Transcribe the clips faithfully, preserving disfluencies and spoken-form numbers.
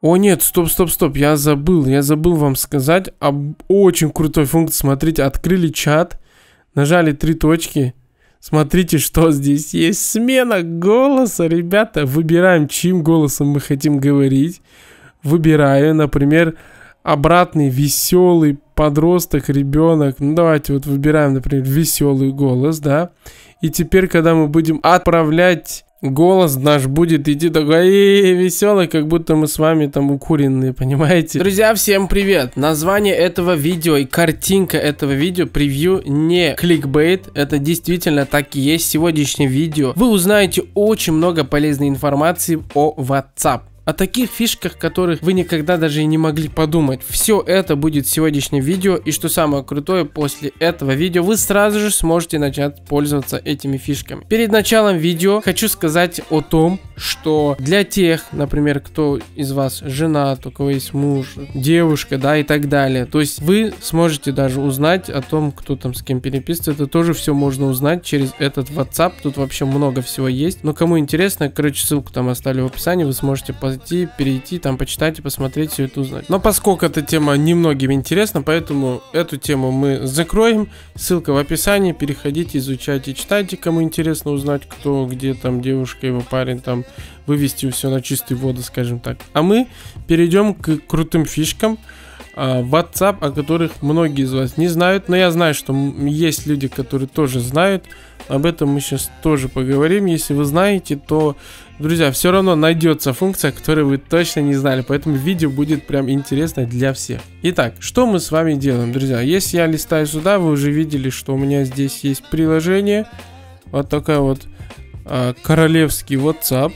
О нет, стоп, стоп, стоп, я забыл, я забыл вам сказать об очень крутой функции. Смотрите, открыли чат, нажали три точки. Смотрите, что здесь есть. Смена голоса, ребята. Выбираем, чьим голосом мы хотим говорить. Выбираю, например, обратный веселый подросток, ребенок. Ну, давайте вот выбираем, например, веселый голос, да. И теперь, когда мы будем отправлять голос, наш будет идти такой веселый, как будто мы с вами там укуренные, понимаете? Друзья, всем привет! Название этого видео и картинка этого видео, превью, не кликбейт. Это действительно так и есть. Сегодняшнее видео вы узнаете очень много полезной информации о WhatsApp. О таких фишках, которых вы никогда даже и не могли подумать. Все это будет в сегодняшнем видео. И что самое крутое, после этого видео вы сразу же сможете начать пользоваться этими фишками. Перед началом видео хочу сказать о том, что для тех, например, кто из вас женат, у кого есть муж, девушка, да, и так далее. То есть вы сможете даже узнать о том, кто там с кем переписывается. Это тоже все можно узнать через этот WhatsApp. Тут вообще много всего есть. Но кому интересно, короче, ссылку там оставлю в описании. Вы сможете пойти, перейти, там почитать и посмотреть, все это узнать. Но поскольку эта тема немногим интересна, поэтому эту тему мы закроем. Ссылка в описании. Переходите, изучайте, читайте, кому интересно узнать, кто, где там девушка, его парень, там вывести все на чистую воду, скажем так. А мы перейдем к крутым фишкам WhatsApp, о которых многие из вас не знают, но я знаю, что есть люди, которые тоже знают. Об этом мы сейчас тоже поговорим. Если вы знаете, то, друзья, все равно найдется функция, которую вы точно не знали, поэтому видео будет прям интересно для всех. Итак, что мы с вами делаем, друзья? Если я листаю сюда, вы уже видели, что у меня здесь есть приложение, вот такая вот а, королевский WhatsApp,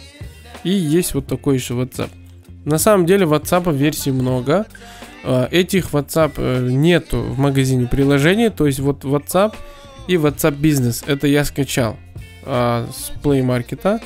и есть вот такой еще WhatsApp. На самом деле WhatsApp версий много. Этих WhatsApp нету в магазине приложений. То есть вот WhatsApp и WhatsApp Business. Это я скачал а, с Play Market.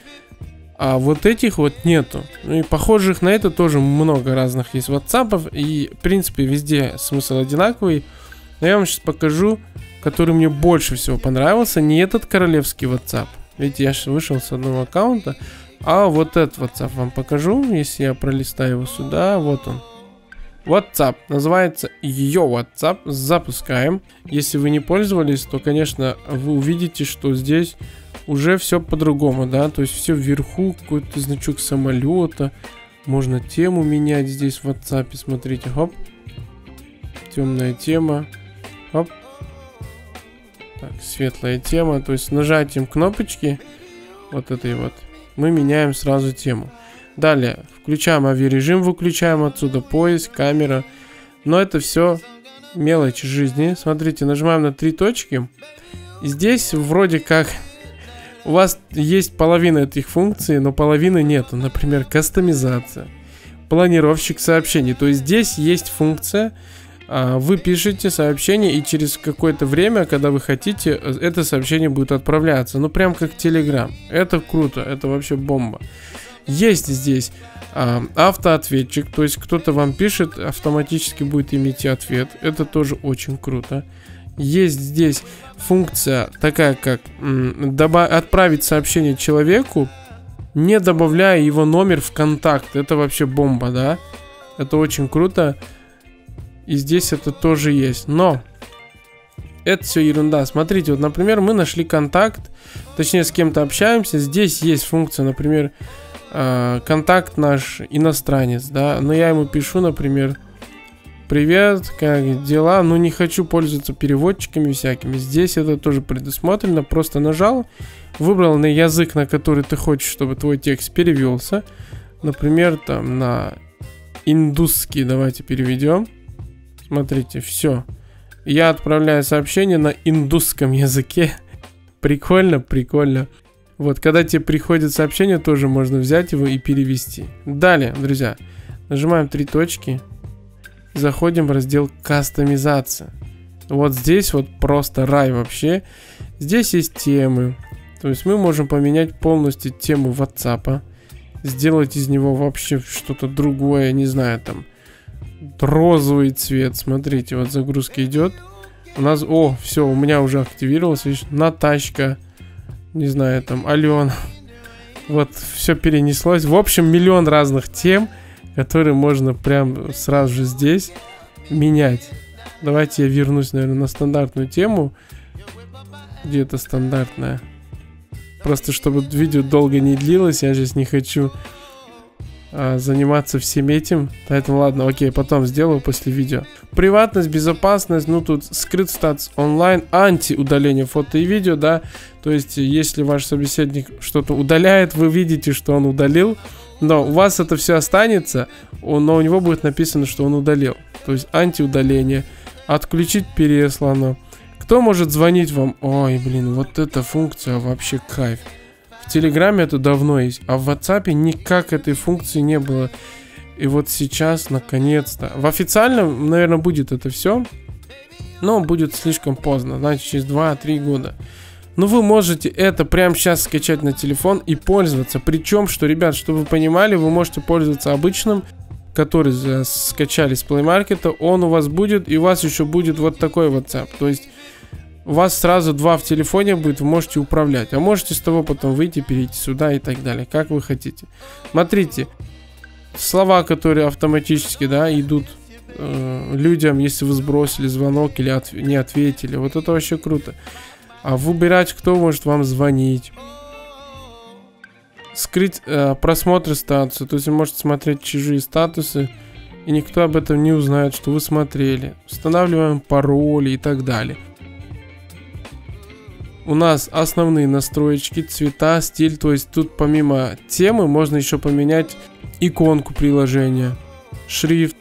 А вот этих вот нету. Ну и похожих на это тоже много разных есть WhatsApp. И в принципе везде смысл одинаковый. Но я вам сейчас покажу, который мне больше всего понравился. Не этот королевский WhatsApp. Видите, я сейчас вышел с одного аккаунта. А вот этот WhatsApp вам покажу, если я пролистаю его сюда, вот он. WhatsApp, называется ее WhatsApp, запускаем. Если вы не пользовались, то, конечно, вы увидите, что здесь уже все по-другому, да, то есть все вверху, какой-то значок самолета, можно тему менять здесь в WhatsApp, смотрите, хоп, темная тема, хоп, так, светлая тема, то есть нажатием кнопочки, вот этой вот, мы меняем сразу тему. Далее, включаем авиарежим, выключаем отсюда поиск, камера. Но это все мелочи жизни. Смотрите, нажимаем на три точки. И здесь вроде как у вас есть половина этих функций, но половины нету. Например, кастомизация, планировщик сообщений. То есть здесь есть функция. Вы пишете сообщение, и через какое-то время, когда вы хотите, это сообщение будет отправляться. Ну, прям как Telegram. Это круто, это вообще бомба. Есть здесь а, автоответчик, то есть кто-то вам пишет, автоматически будет иметь ответ. Это тоже очень круто. Есть здесь функция такая, как м, отправить сообщение человеку, не добавляя его номер в контакт. Это вообще бомба, да? Это очень круто. И здесь это тоже есть. Но это все ерунда. Смотрите, вот, например, мы нашли контакт, точнее, с кем-то общаемся. Здесь есть функция, например, контакт наш иностранец, да. Но я ему пишу, например, привет, как дела? Ну, не хочу пользоваться переводчиками всякими. Здесь это тоже предусмотрено. Просто нажал, выбрал на язык, на который ты хочешь, чтобы твой текст перевелся. Например, там на индусский давайте переведем. Смотрите, все. Я отправляю сообщение на индусском языке. Прикольно, прикольно. Вот, когда тебе приходит сообщение, тоже можно взять его и перевести. Далее, друзья, нажимаем три точки. Заходим в раздел кастомизация. Вот здесь вот просто рай вообще. Здесь есть темы. То есть мы можем поменять полностью тему WhatsApp. Сделать из него вообще что-то другое, не знаю, там розовый цвет. Смотрите, вот загрузка идет. У нас, о, все, у меня уже активировалось. Видишь, Наташка, не знаю, там Алена. Вот, все перенеслось. В общем, миллион разных тем, который можно прям сразу же здесь менять. Давайте я вернусь, наверное, на стандартную тему. Где это стандартная? Просто чтобы видео долго не длилось, я сейчас не хочу а, заниматься всем этим. Поэтому ладно, окей, потом сделаю после видео. Приватность, безопасность, ну тут скрыт статус онлайн, анти-удаление фото и видео, да. То есть, если ваш собеседник что-то удаляет, вы видите, что он удалил. Но у вас это все останется, но у него будет написано, что он удалил. То есть антиудаление. Отключить переслано. Кто может звонить вам? Ой, блин, вот эта функция вообще кайф. В Телеграме это давно есть, а в WhatsApp никак этой функции не было. И вот сейчас, наконец-то. В официальном, наверное, будет это все. Но будет слишком поздно. Значит, через два-три года. Но вы можете это прямо сейчас скачать на телефон и пользоваться. Причем, что, ребят, чтобы вы понимали, вы можете пользоваться обычным, который скачали с Play Market. Он у вас будет, и у вас еще будет вот такой WhatsApp. То есть у вас сразу два в телефоне будет, вы можете управлять. А можете с того потом выйти, перейти сюда и так далее, как вы хотите. Смотрите, слова, которые автоматически, да, идут э, людям, если вы сбросили звонок или от, не ответили. Вот это вообще круто. А выбирать, кто может вам звонить. Скрыть э, просмотр статуса. То есть вы можете смотреть чужие статусы, и никто об этом не узнает, что вы смотрели. Устанавливаем пароли и так далее. У нас основные настроечки, цвета, стиль. То есть тут помимо темы можно еще поменять иконку приложения, шрифт,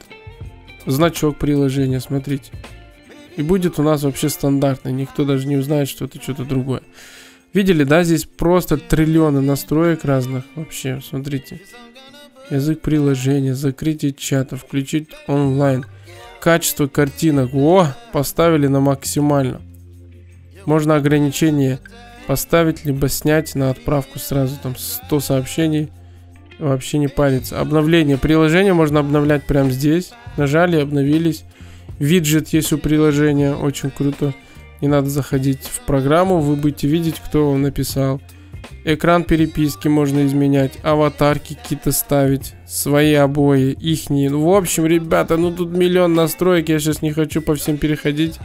значок приложения. Смотрите. И будет у нас вообще стандартный. Никто даже не узнает, что это что-то другое. Видели, да? Здесь просто триллионы настроек разных. Вообще, смотрите. Язык приложения, закрытие чата, включить онлайн. Качество картинок. О, поставили на максимально. Можно ограничение поставить, либо снять на отправку сразу. Там сто сообщений. Вообще не париться. Обновление приложения можно обновлять прямо здесь. Нажали, обновились. Виджет есть у приложения, очень круто. Не надо заходить в программу, вы будете видеть, кто вам написал. Экран переписки можно изменять, аватарки какие-то ставить, свои обои, ихние. Ну, в общем, ребята, ну тут миллион настроек, я сейчас не хочу по всем переходить.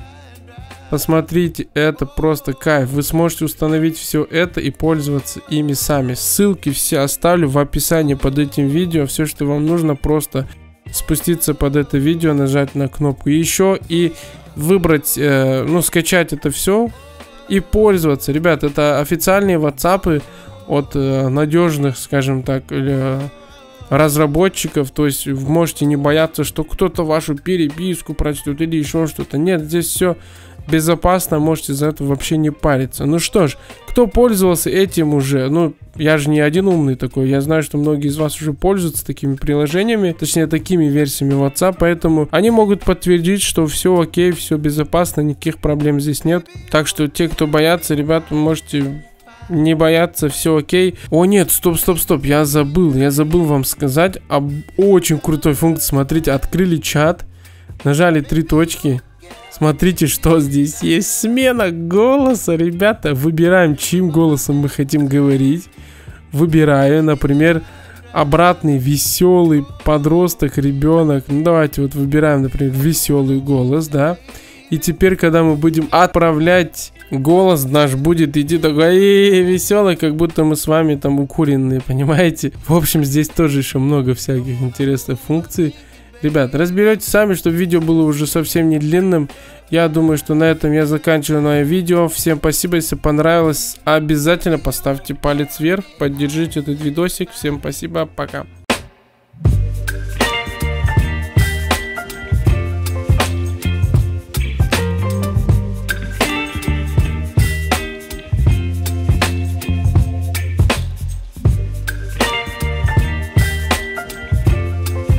Посмотрите, это просто кайф. Вы сможете установить все это и пользоваться ими сами. Ссылки все оставлю в описании под этим видео. Все, что вам нужно, просто спуститься под это видео, нажать на кнопку еще и выбрать, э, ну, скачать это все и пользоваться. Ребят, это официальные WhatsApp от э, надежных, скажем так, э, разработчиков. То есть вы можете не бояться, что кто-то вашу переписку прочтет или еще что-то. Нет, здесь все безопасно, можете за это вообще не париться. Ну что ж, кто пользовался этим уже? Ну, я же не один умный такой. Я знаю, что многие из вас уже пользуются такими приложениями, точнее, такими версиями WhatsApp, поэтому они могут подтвердить, что все окей, все безопасно, никаких проблем здесь нет. Так что те, кто боятся, ребят, вы можете не бояться, все окей. О нет, стоп, стоп, стоп, я забыл, я забыл вам сказать об очень крутой функции. Смотрите, открыли чат, нажали три точки. Смотрите, что здесь есть. Смена голоса, ребята. Выбираем, чьим голосом мы хотим говорить. Выбираю, например, обратный, веселый подросток, ребенок. Ну, давайте вот выбираем, например, веселый голос, да. И теперь, когда мы будем отправлять голос, наш будет идти такой э-э, веселый, как будто мы с вами там укуренные, понимаете? В общем, здесь тоже еще много всяких интересных функций. Ребят, разберете сами, чтобы видео было уже совсем не длинным. Я думаю, что на этом я заканчиваю мое видео. Всем спасибо, если понравилось, обязательно поставьте палец вверх, поддержите этот видосик. Всем спасибо, пока.